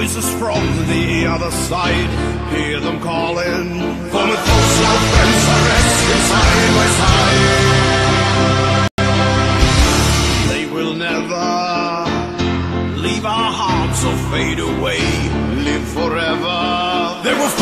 voices from the other side. Hear them calling, for my thoughts and friends are resting side by side. They will never leave our hearts or fade away, live forever. They will